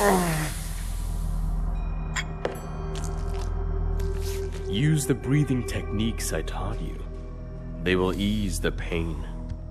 Use the breathing techniques I taught you. They will ease the pain.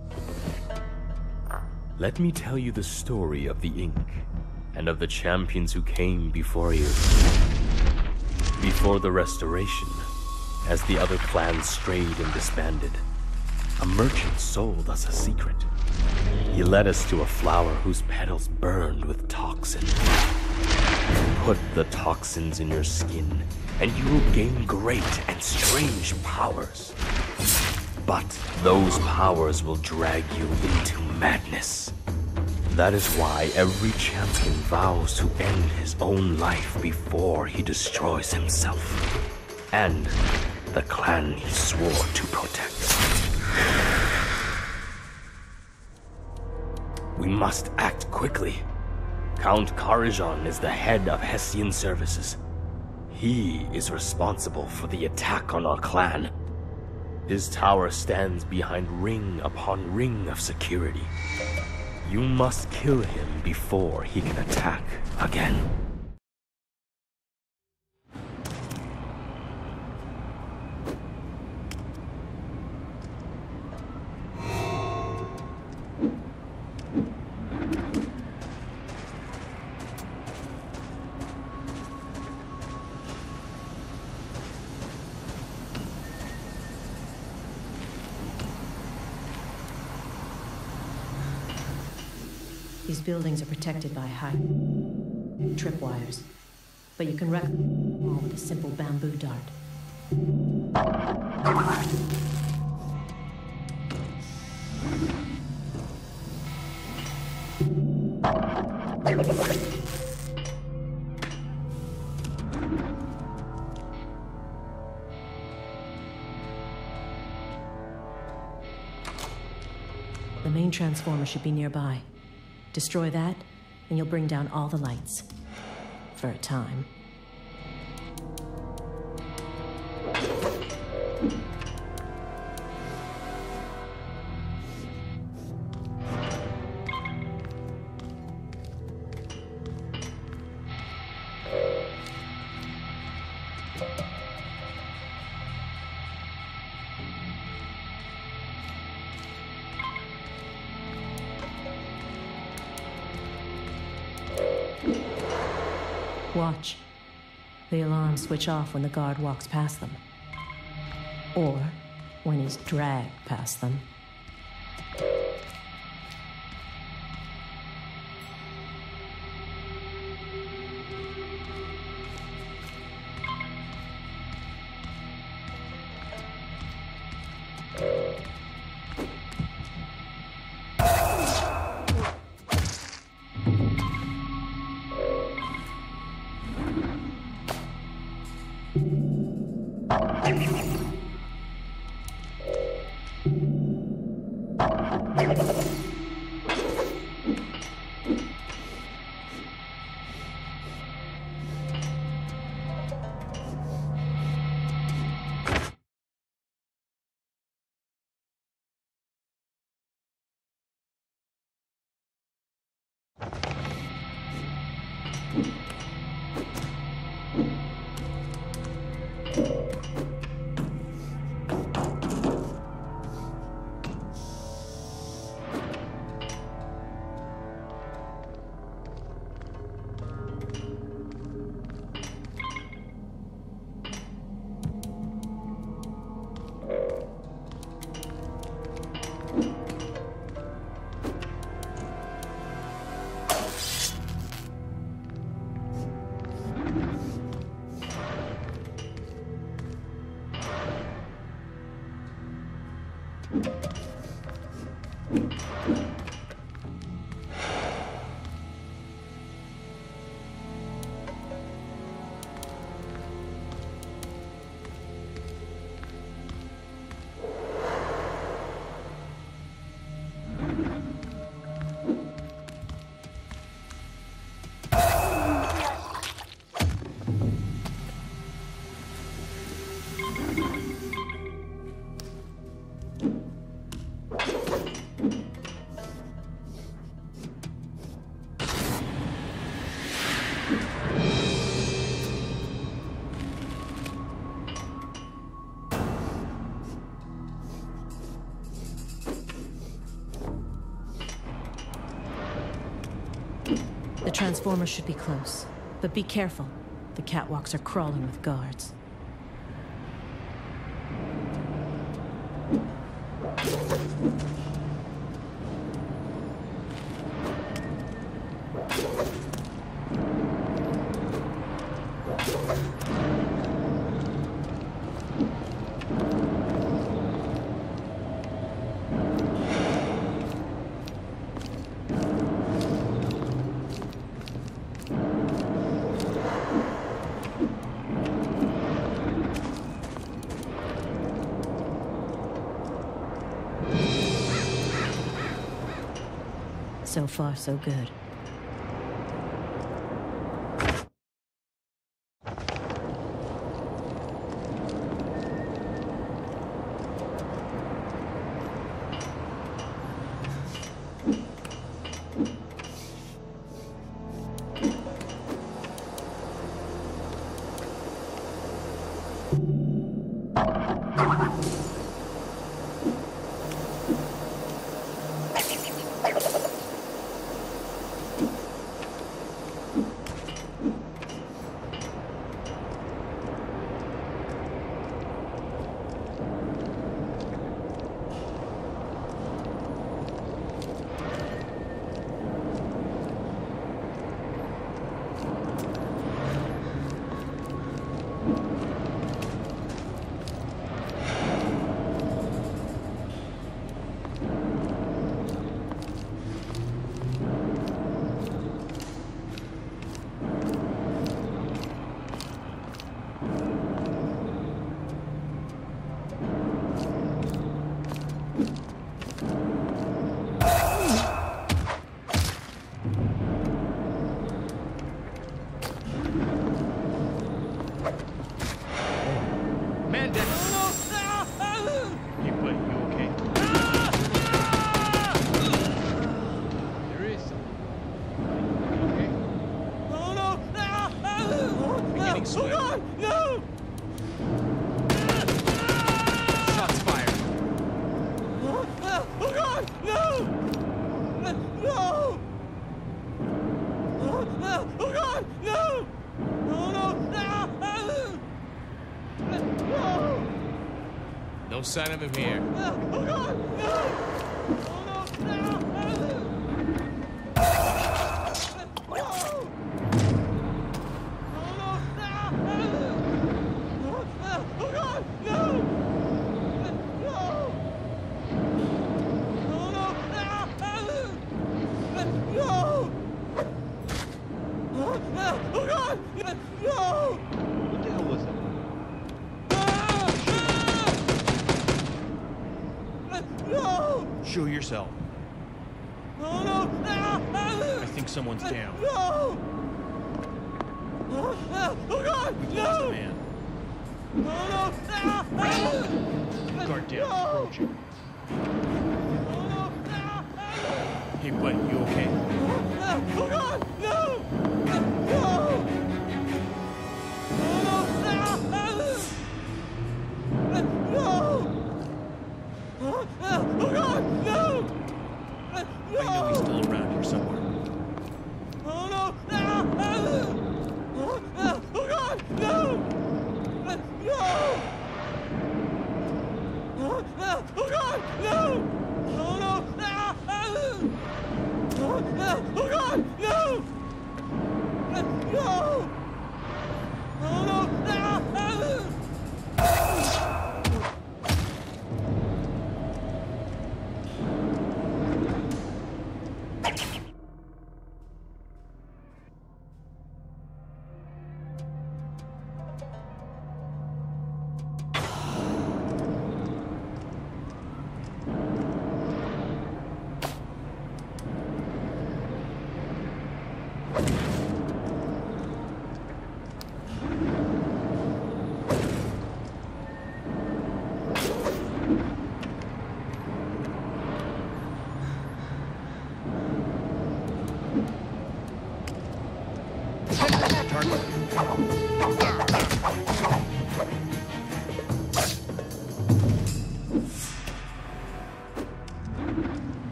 Let me tell you the story of the ink and of the champions who came before you. Before the Restoration, as the other clans strayed and disbanded, a merchant sold us a secret. He led us to a flower whose petals burned with toxin. Put the toxins in your skin, and you will gain great and strange powers. But those powers will drag you into madness. That is why every champion vows to end his own life before he destroys himself. And the clan he swore to protect. We must act quickly. Count Karajan is the head of Hessian services. He is responsible for the attack on our clan. His tower stands behind ring upon ring of security. You must kill him before he can attack again. These buildings are protected by high tripwires, but you can wreck them all with a simple bamboo dart. The main transformer should be nearby. Destroy that, and you'll bring down all the lights. For a time. Watch. The alarms switch off when the guard walks past them. Or when he's dragged past them. The transformer should be close. But be careful. The catwalks are crawling with guards. So far, so good. No sign of him here. Oh God, no! Oh no, no! Show yourself. No, no, no! I think someone's down. No! Oh God, We've no! lost a man. No, no, no! Guard down, approaching. Hey, buddy, you okay? Oh God, no! No! Oh God, no! I know he's still around here somewhere. Oh no! Oh God, no! No! Oh God, no! Oh no! Oh God, no! No! Oh no!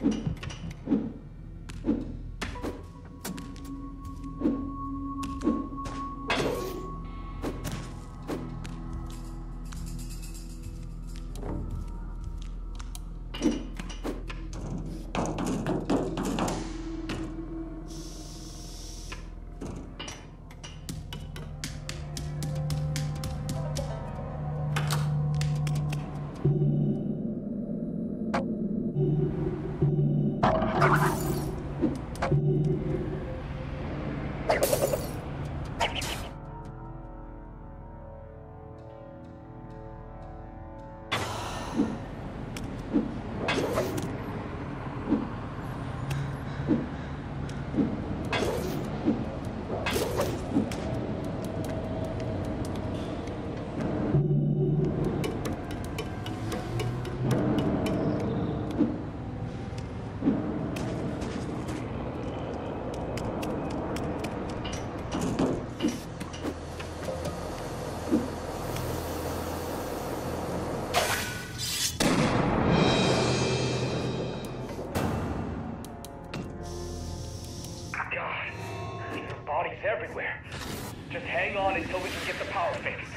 Everywhere. Just hang on until we can get the power fixed.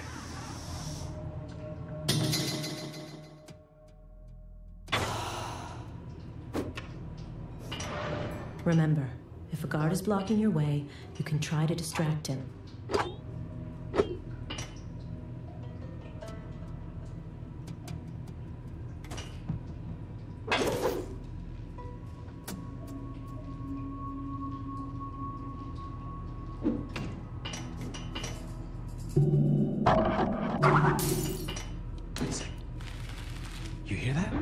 Remember, if a guard is blocking your way, you can try to distract him. Wait a second. You hear that?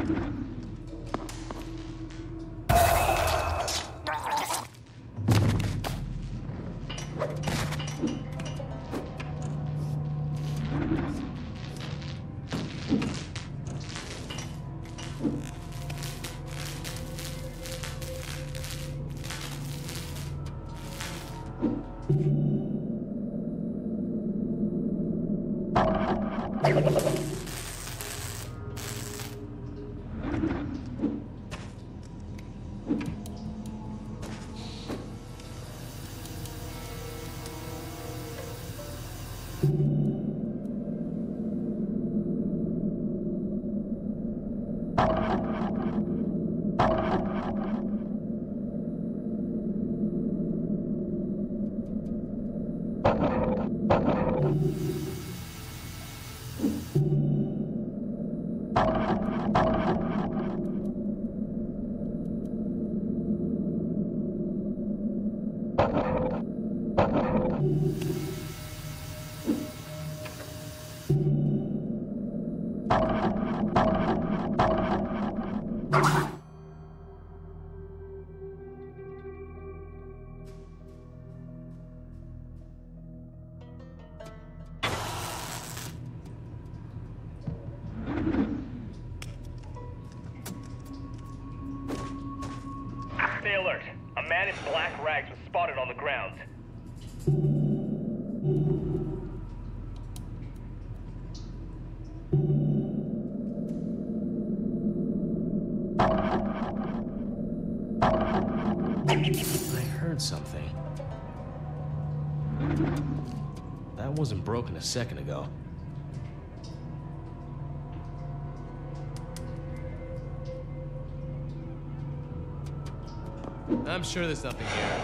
Stay alert. A man in black rags was spotted on the grounds. I heard something. That wasn't broken a second ago. I'm sure there's nothing here.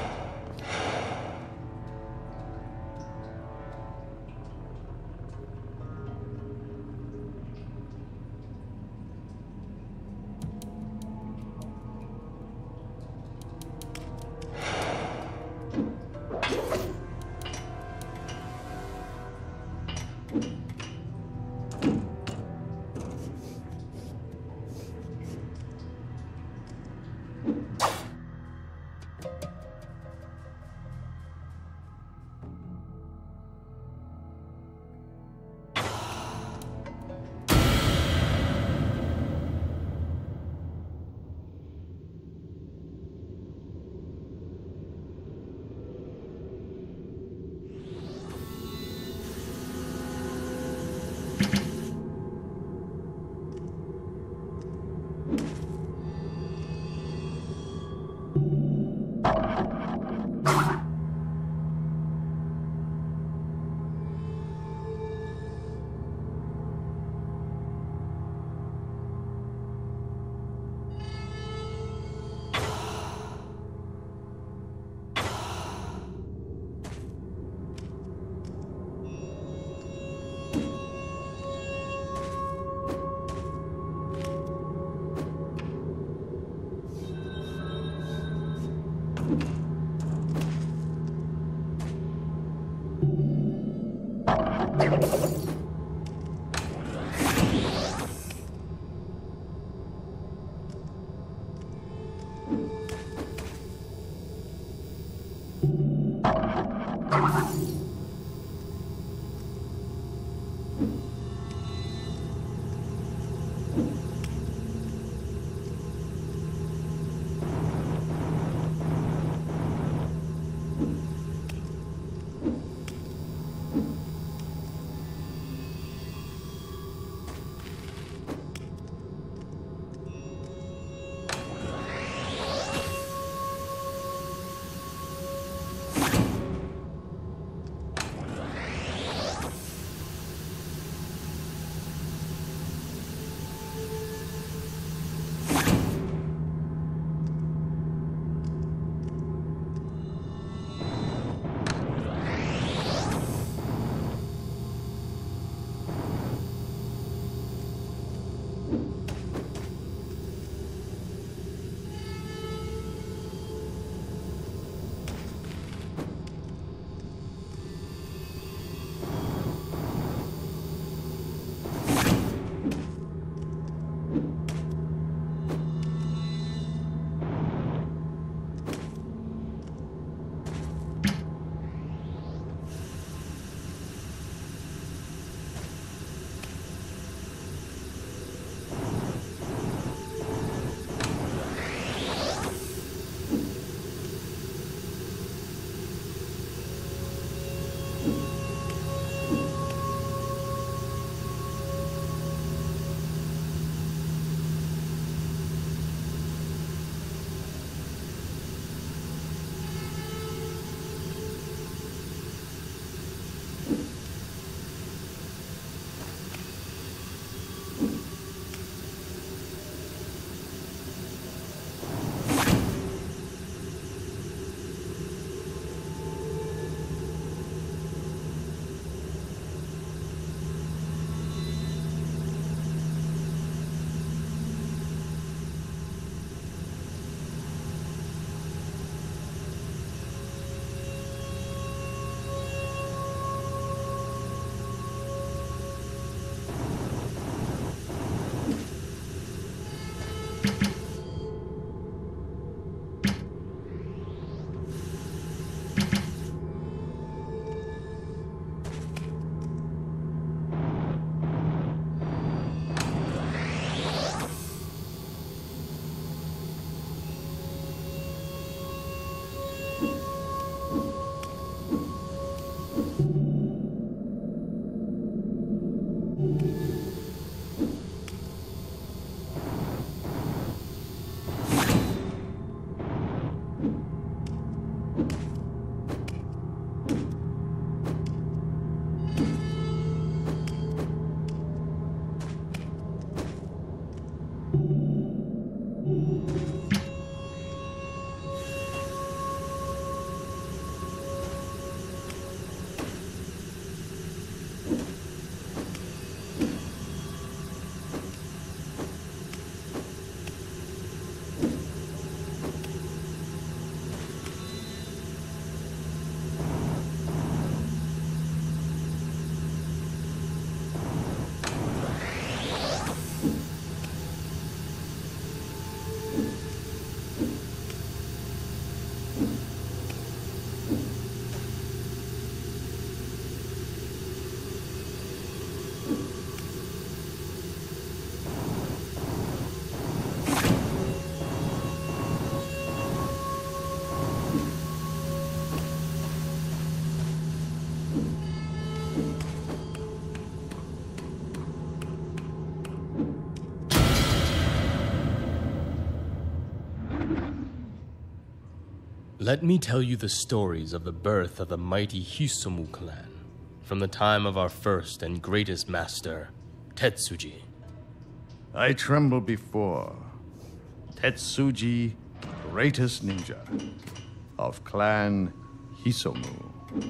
Let me tell you the stories of the birth of the mighty Hisomu clan, from the time of our first and greatest master, Tetsuji. I tremble before Tetsuji, greatest ninja of Clan Hisomu.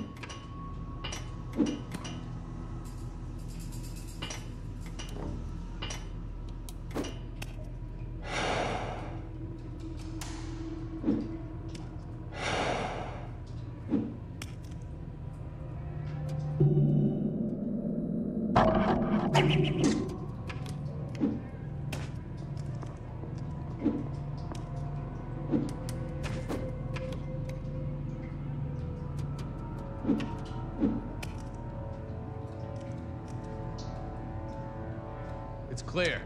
It's clear.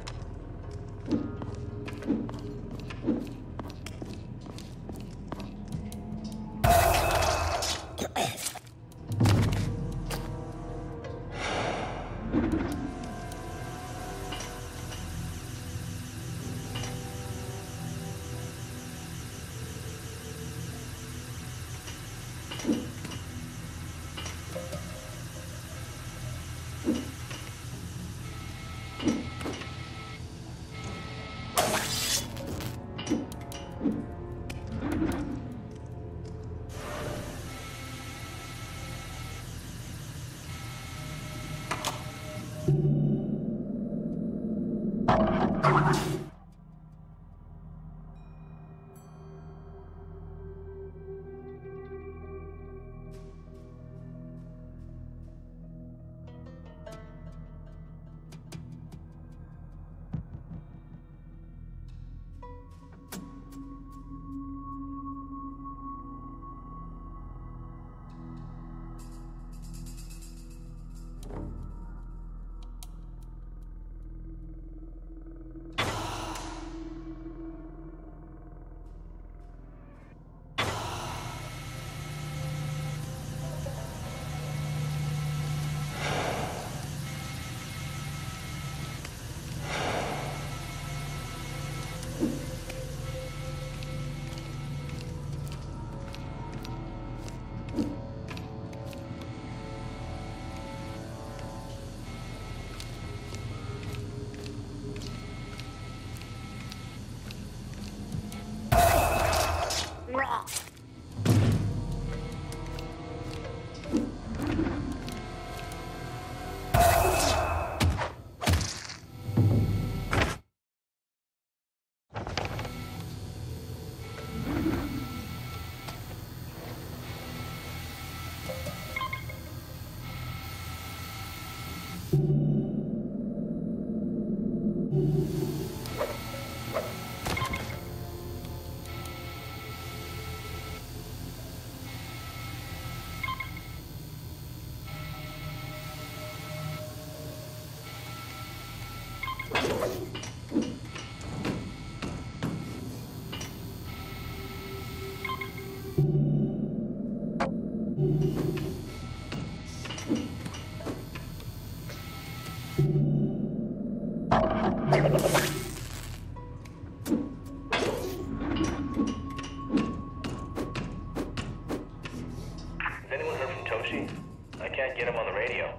I can't get him on the radio.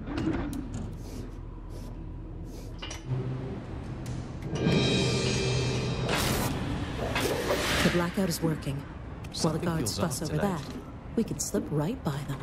The blackout is working. While the Something guards feels fuss off over tonight. that, we could slip right by them.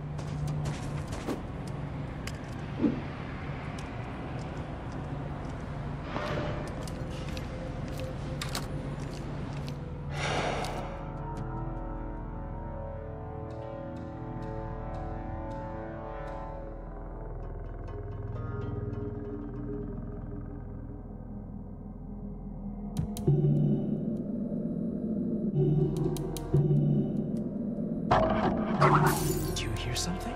Do you hear something?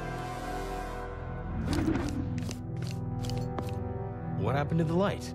What happened to the light?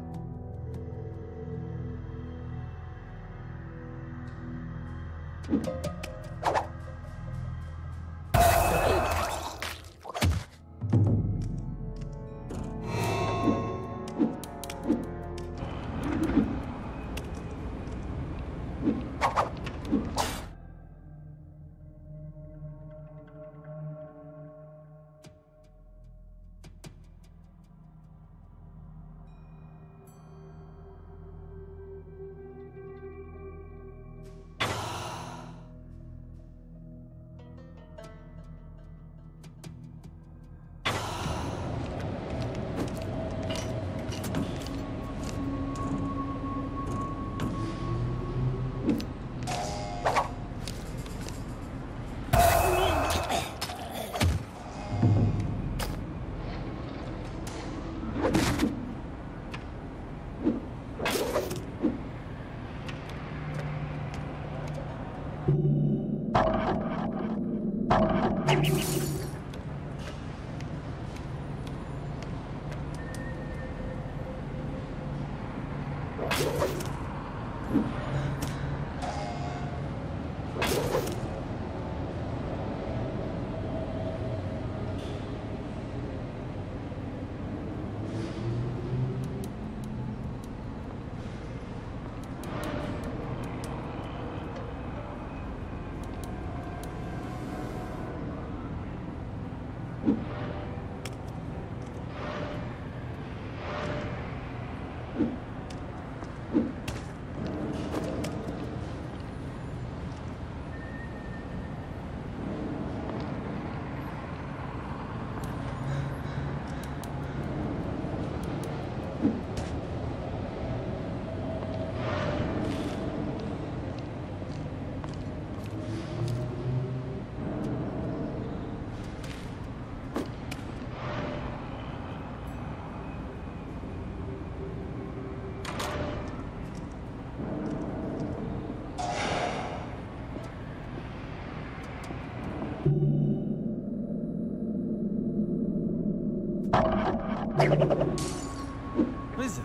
What is it?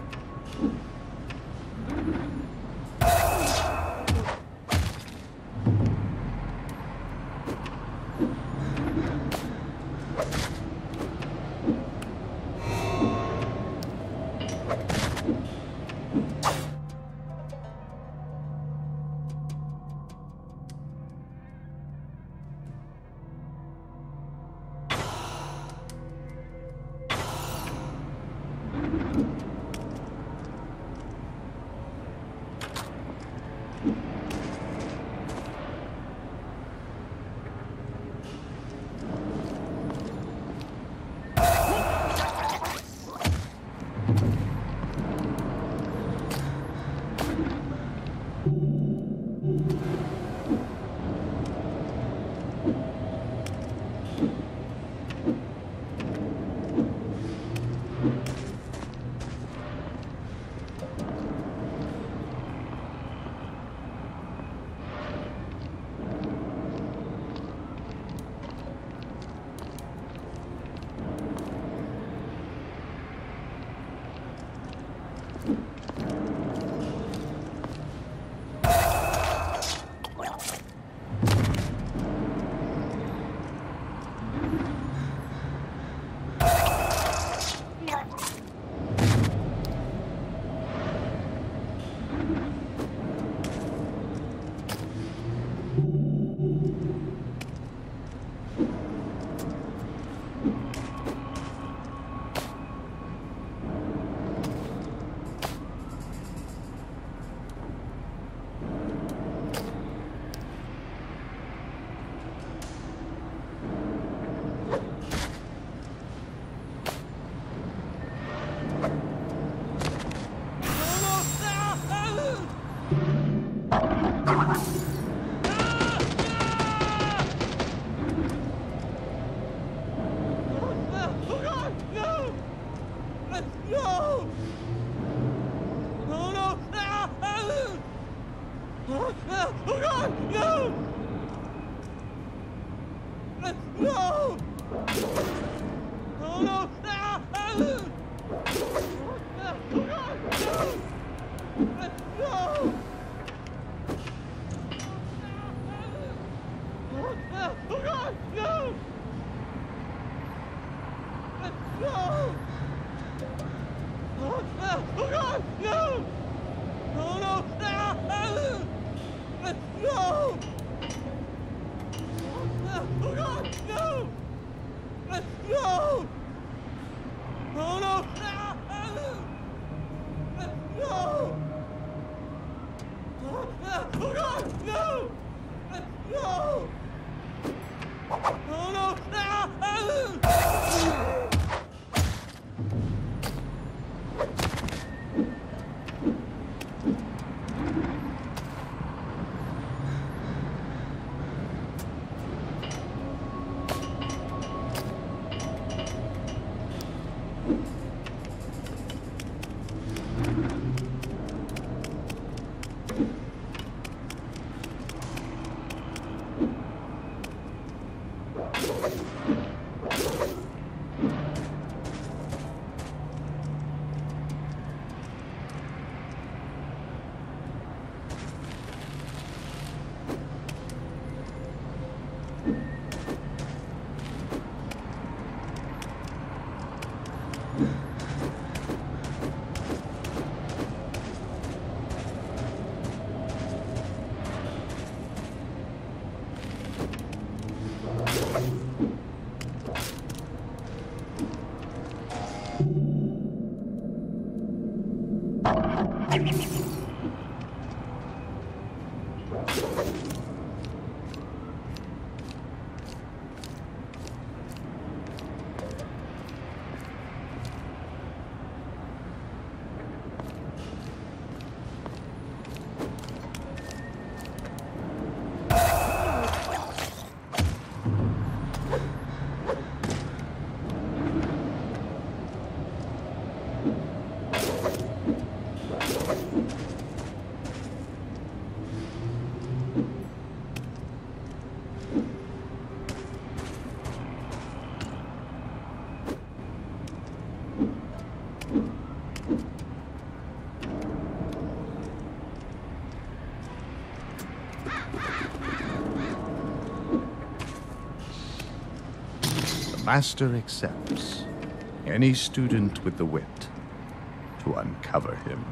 Master accepts any student with the wit to uncover him.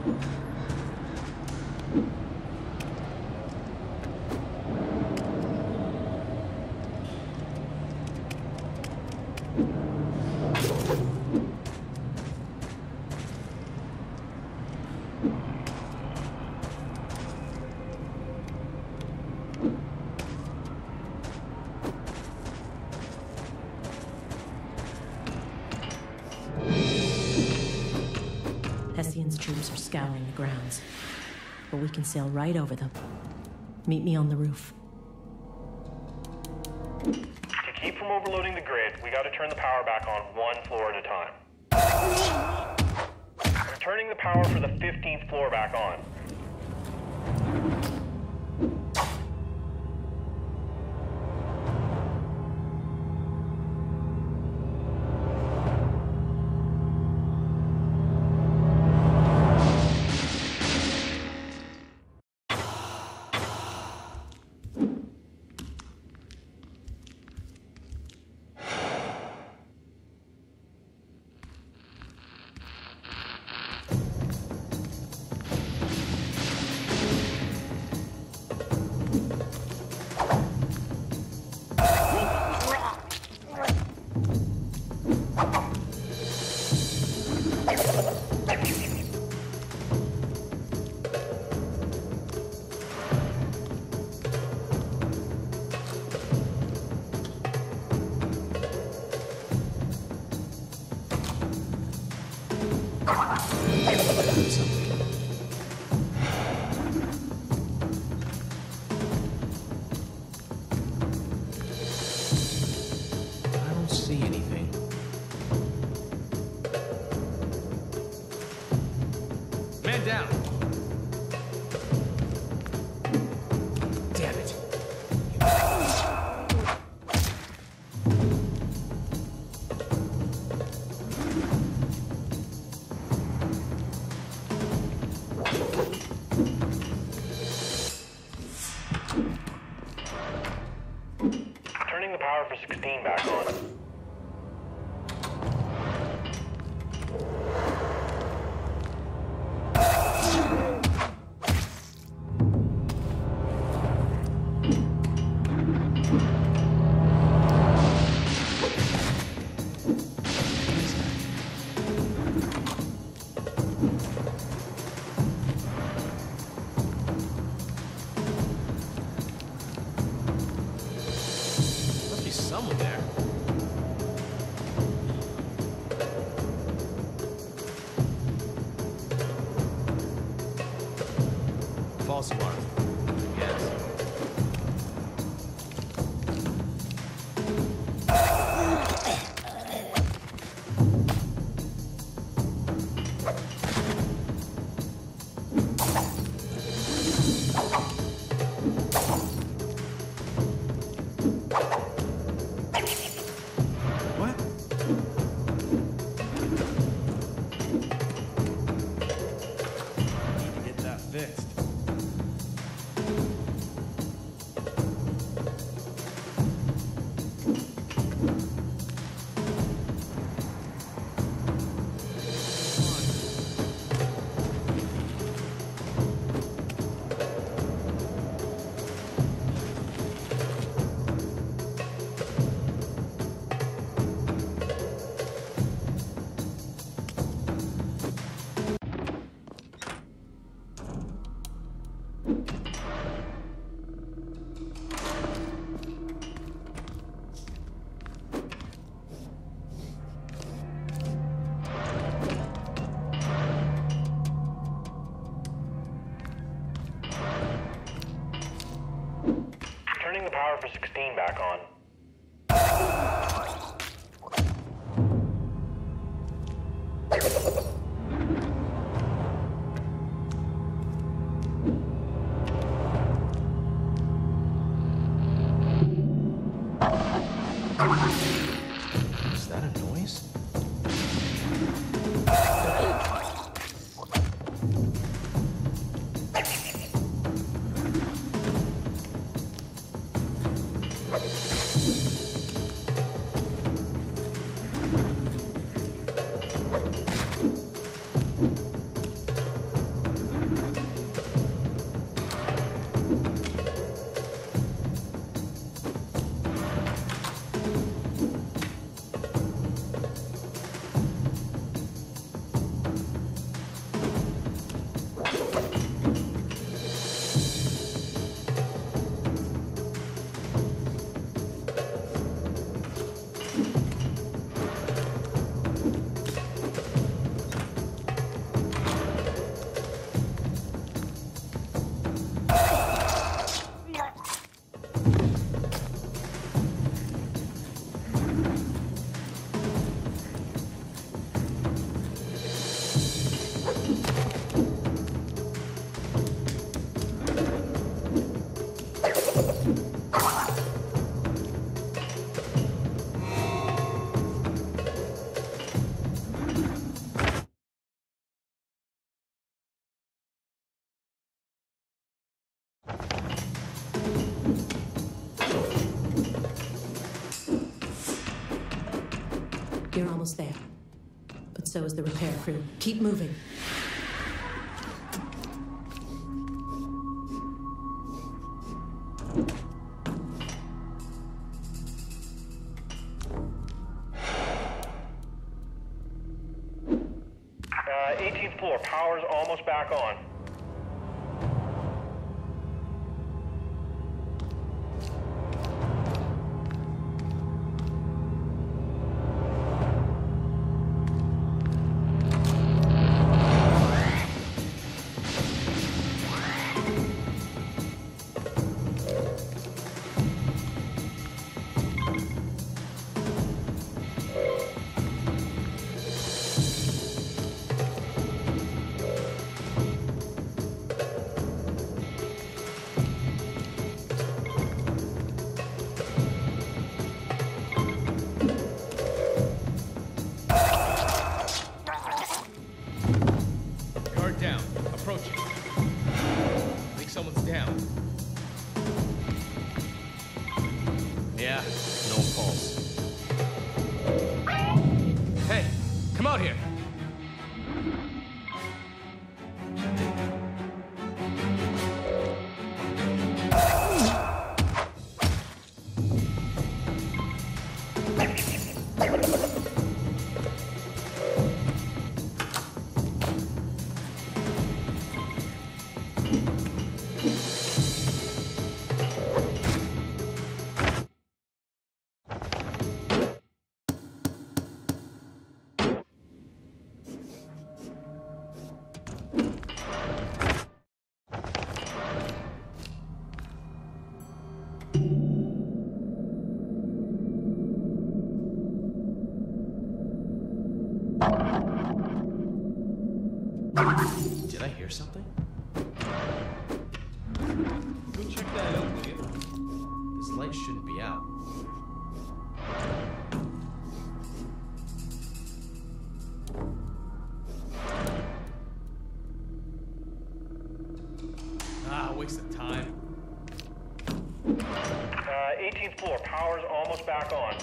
Hessian's troops are scouring the grounds, but we can sail right over them. Meet me on the roof. To keep from overloading the grid, we gotta turn the power back on one floor at a time. I'm turning the power for the 15th floor back on. I don't see anything. Man down! Damn it. Turning the power for 16 back on. Must be someone there. False alarm. Yes. What? Need to get that fixed. power for 16 back on. Is that a noise? You're almost there. But so is the repair crew. Keep moving. Uh, 18th floor, power's almost back on. Guard down. Approaching. I think someone's down. Yeah, no pulse. Hey, come out here. Did I hear something? Go check that out, will you? This light shouldn't be out. Ah, waste of time. 18th floor, power's almost back on.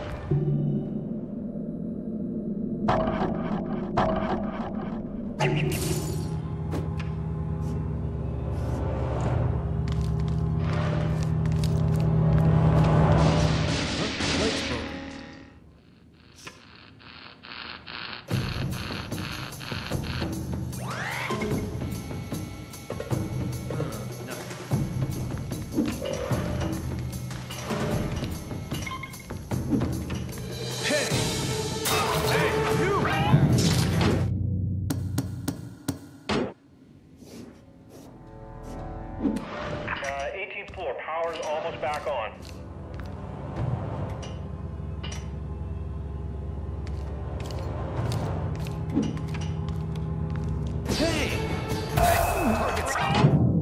Light's broken. power's almost back on. Hey! Target's up.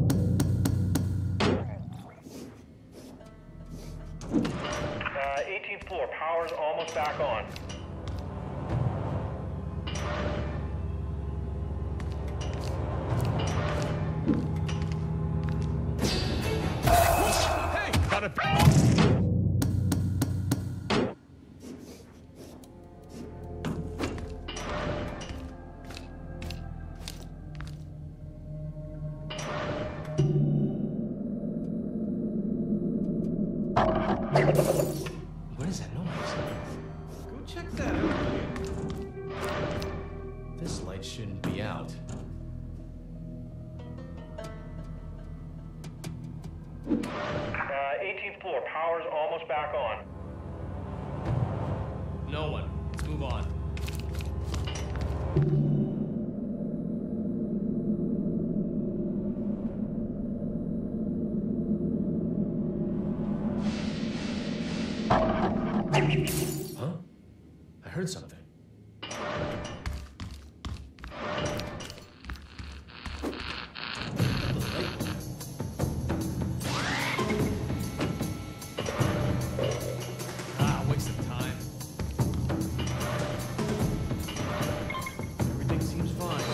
18th floor, power's almost back on. Hey! Got it. What is that noise? Go check that out, will you? This light shouldn't be out. Uh, 18th floor, power's almost back on. No one. Let's move on. Huh? I heard something. Ah, waste of time. Everything seems fine.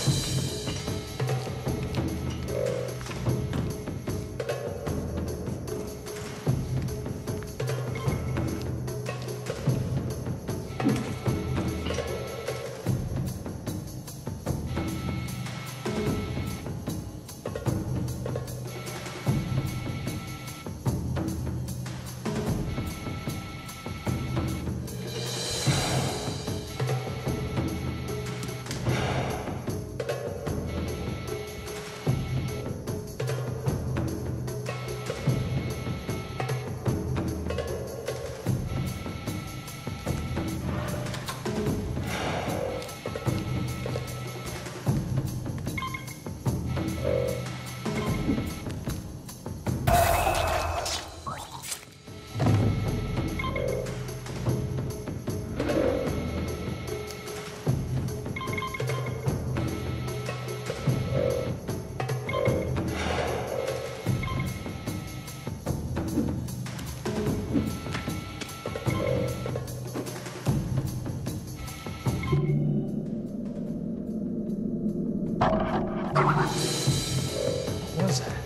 What was that?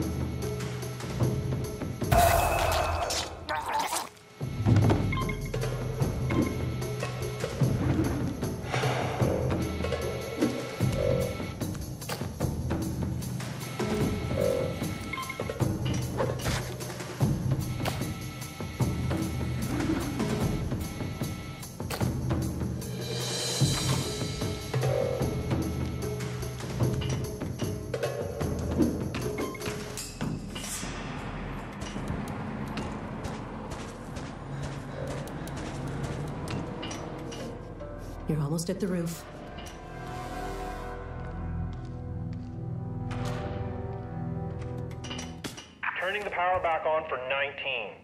You're almost at the roof. Turning the power back on for 19.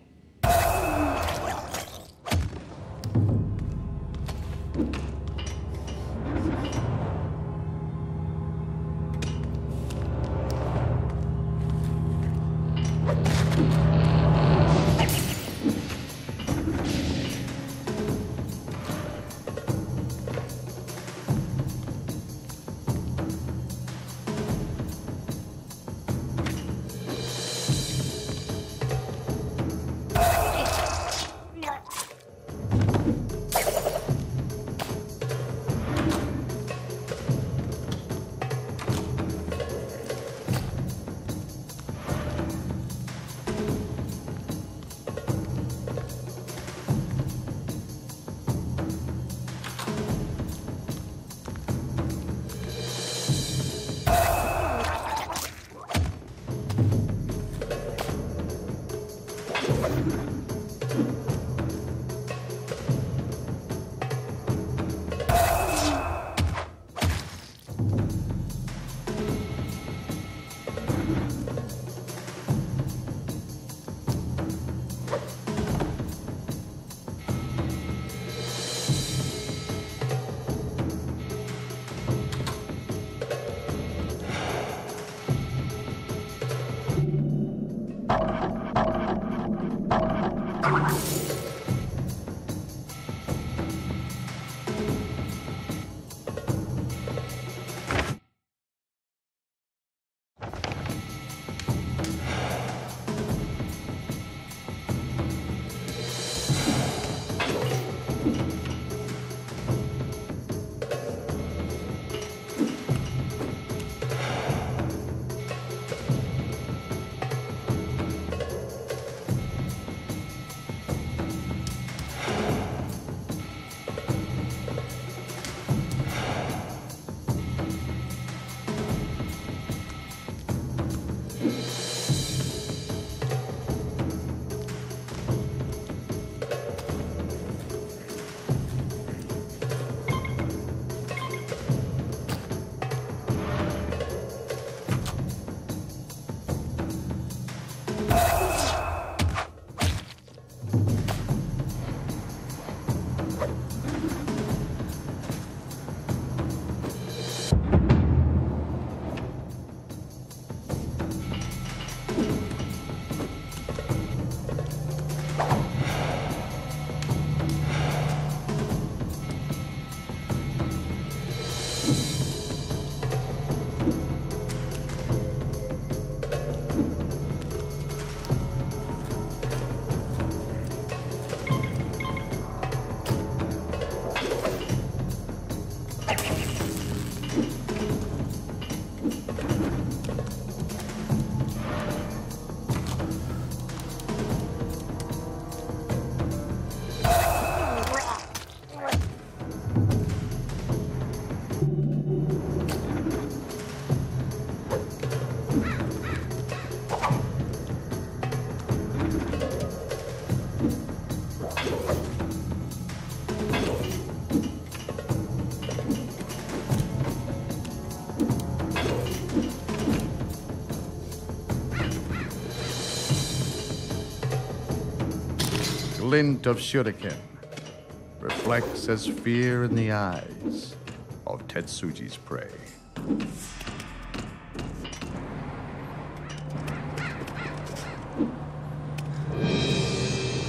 glint of shuriken reflects as fear in the eyes of Tetsuji's prey.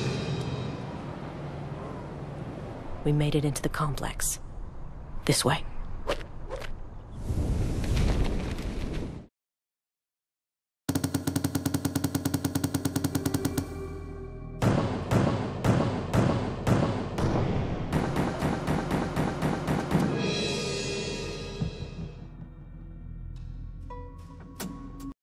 We made it into the complex. This way.